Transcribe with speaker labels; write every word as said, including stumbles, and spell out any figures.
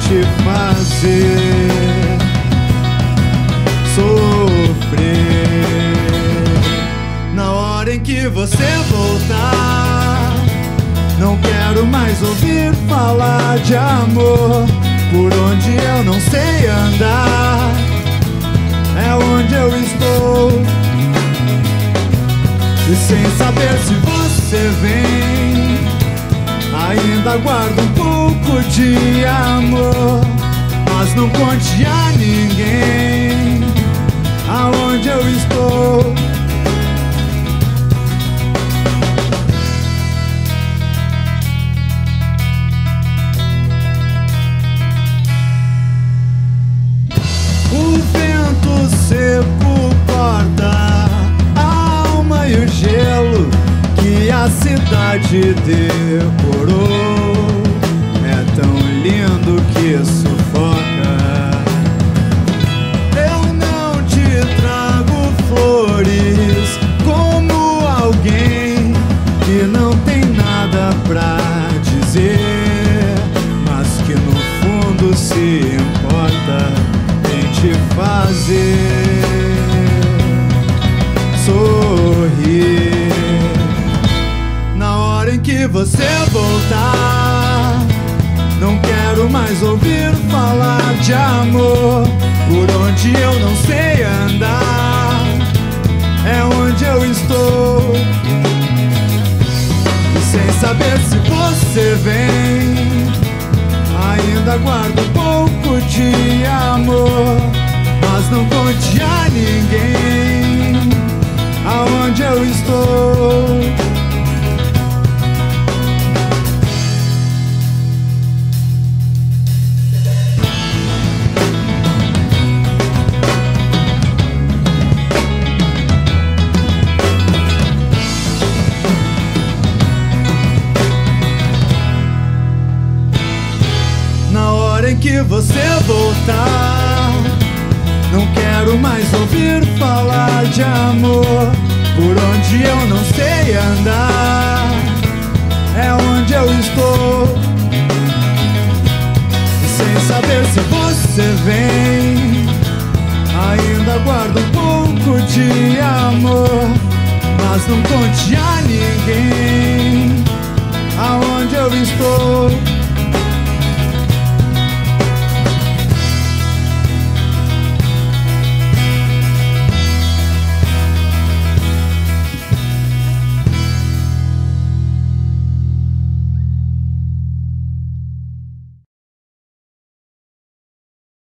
Speaker 1: te fazer sofrer. Na hora em que você voltar, não quero mais ouvir falar de amor. Por onde eu não sei andar, é onde eu estou. E sem saber se você vem, ainda guardo um pouco de amor. Mas não conte a ninguém aonde eu estou. O vento seco corta a alma e o gelo que a cidade decorou é tão lindo que sufoca. Eu não te trago flores como alguém que não tem nada pra dizer, mas que no fundo se importa em te fazer sorrir. Na hora em que você voltar, não quero mais ouvir falar de amor. Por onde eu não sei andar, é onde eu estou. E sem saber se você vem, ainda guardo um pouco de amor. Mas não conte a ninguém aonde eu estou. Na hora em que você voltar, não quero mais ouvir falar de amor. Por onde eu não sei andar, é onde eu estou. E sem saber se você vem, ainda guardo um pouco de amor. Mas não conte a ninguém aonde eu estou.